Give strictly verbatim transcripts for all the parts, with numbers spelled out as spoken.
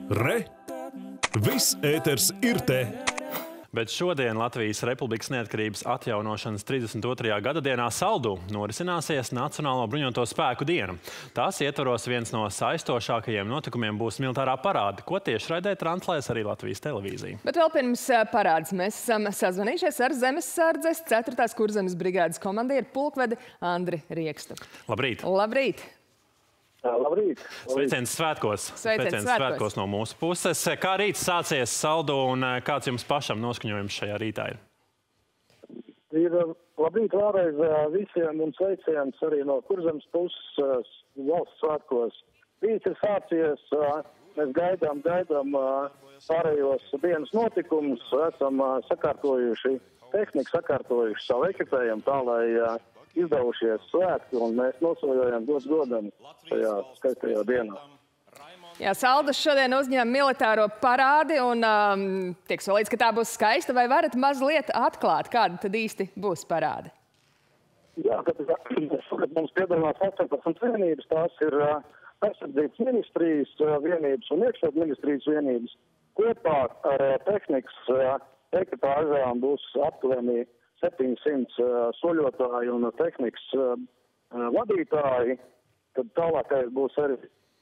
Re! Viss ēters ir te! Bet šodien Latvijas Republikas neatkarības atjaunošanas trīsdesmit otrajā gadadienā Saldū norisināsies Nacionālo bruņoto spēku diena. Tās ietvaros viens no saistošākajiem notikumiem būs militārā parāde, ko tiešraidē translēs arī Latvijas televīzija. Bet vēl pirms parādes mēs esam sazvanījušies ar Zemesardzes ceturtās kurzemes brigādes komandieru pulkvedi Andri Riekstu. Labrīt! Labrīt! Labrīt! Sveiciens svētkos! Sveiciens svētkos no mūsu puses. Kā rīts sācies Saldū un kāds jums pašam noskaņojums šajā rītā ir? Ir labrīt vēlreiz visiem un sveiciens arī no kurzemes puses valsts svētkos. Rīts ir sācies, mēs gaidām, gaidām pārējos dienas notikumus, esam sakārtojuši tehniku, sakārtojuši savu ekipējumu tā, lai izdevušies svētki, un mēs nosojojam gods godam šajā skaistajā dienā. Jā, Saldus šodien uzņem militāro parādi, un um, tiek solīts, ka tā būs skaista. Vai varat mazliet atklāt, kāda tad īsti būs parāde? Jā, kad, kad mums piedalās astoņpadsmit vienības, tās ir uh, aizsardzības ministrijas uh, vienības un iekšļietu ministrijas vienības. Kopā ar uh, tehnikas uh, ekipāžām būs aptuveni septiņsimt uh, soļotāji un tehnikas uh, vadītāji, tad tālākais būs arī,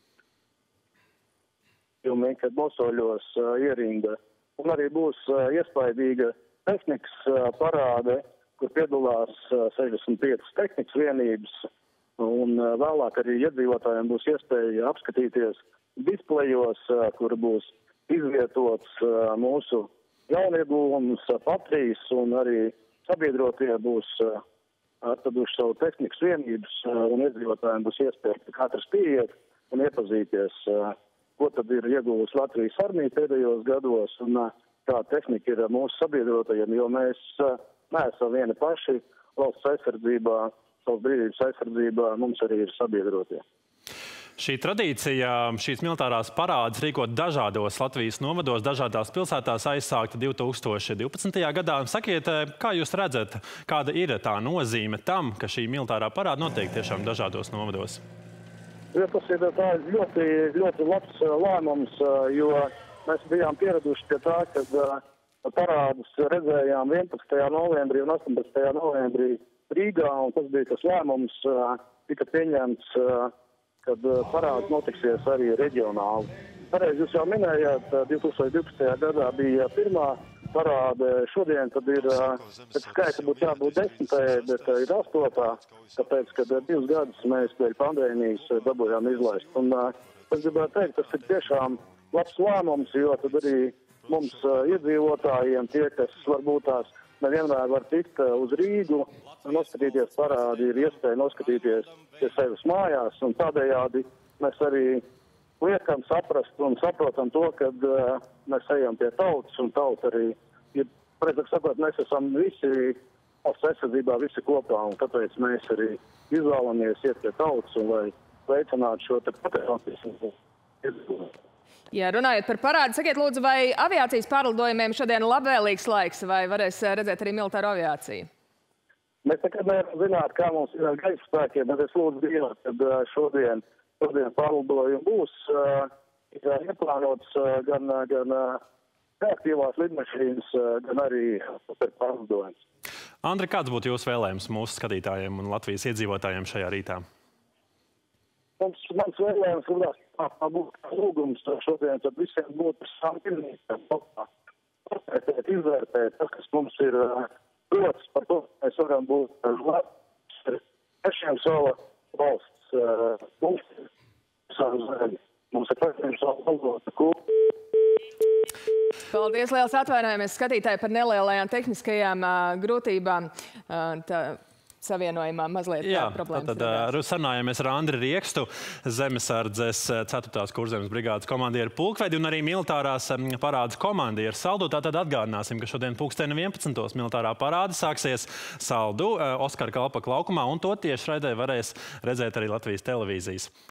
kad nosoļos uh, ierinda. Un arī būs uh, iespaidīga tehnikas uh, parāde, kur piedalās uh, sešdesmit piecas tehnikas vienības, un uh, vēlāk arī iedzīvotājiem būs iespēja apskatīties displejos, uh, kur būs izvietots uh, mūsu jauniegūmus, uh, patrijas, un arī sabiedrotie būs uh, atraduši savu tehnikas vienības, uh, un iedzīvotājiem būs iespēja katrs pieiet un iepazīties, uh, ko tad ir ieguvusi Latvijas armija pēdējos gados, un uh, kā tehnika ir mūsu sabiedrotajiem, jo mēs uh, neesam vieni paši valsts aizsardzībā, savas brīvības aizsardzībā, mums arī ir sabiedrotie. Šī tradīcija, šīs militārās parādes rīkot dažādos Latvijas novados, dažādās pilsētās aizsākta divi tūkstoši divpadsmitajā gadā. Sakiet, kā jūs redzat, kāda ir tā nozīme tam, ka šī militārā parāda notiek tiešām dažādos novados? Ja tas ir tā ļoti, ļoti labs lēmums, jo mēs bijām pieraduši pie tā, ka parādus redzējām vienpadsmitajā novembrī un astoņpadsmitajā novembrī Rīgā, un tas bija tas lēmums, tika pieņemts, kad parāds notiksies arī reģionāli. Pareizi jūs jau minējāt, divi tūkstoši divpadsmitajā gadā bija pirmā parāde, šodien tad ir, pēc skaita būtu jābūt desmitai, bet ir astotā, tāpēc, ka divus gadus mēs dēļ pandēmijas dabūjām izlaist. Un es gribētu teikt, tas ir tiešām labs lēmums, jo tad arī mums iedzīvotājiem, tie, kas varbūt tās nevienmēr var tikt uz Rīgu, noskatīties parādi, ir iespēja noskatīties pie sevis mājās, un tādējādi mēs arī liekam saprast un saprotam to, kad uh, mēs ejam pie tautas, un tauta arī, ja, precīzāk sakot, mēs esam visi valsts aizsardzībā, visi kopā, un tāpēc mēs arī izvēlamies iet pie tautas, un lai veicinātu šo te patriotismu. Jā, runājot par parādi, sakiet lūdzu, vai aviācijas pārlidojumiem šodien labvēlīgs laiks, vai varēs redzēt arī militāru aviāciju? Mēs nekad nevaram zināt, kā mums ir ar gaisa spēkiem, bet es lūdzu Dievu, kad šodien, šodien pārlidojumi būs, ir ieplānots gan, gan reaktīvās lidmašīnas, gan arī pārlidojums. Andri, kāds būtu jūsu vēlējums mūsu skatītājiem un Latvijas iedzīvotājiem šajā rītā? Mums, mans vēlējums ir, kā būtu lūgums šodien, tad visiem būtu sāpilnīgiem, izvērtēt tas, kas mums ir dots par to, mēs varam būt labs, pašiem sava valsts, mums ir savu zemi, mums ir pašiem savu valodu kūpu. Paldies, liels atvainojamies skatītāji par nelielajām tehniskajām uh, grūtībām. Uh, tā... savienojumā mazliet Jā, problēmas. tad sarunājāmies ar Andri Riekstu, Zemesardzes ceturtās kurzemes brigādes komandieru pulkvedi un arī militārās parādes komandieru Saldū. Tātad atgādināsim, ka šodien pulksteni vienpadsmitos militārā parāde sāksies Saldū, Oskara Kalpaka laukumā, un to tiešraidē varēs redzēt arī Latvijas televīzijas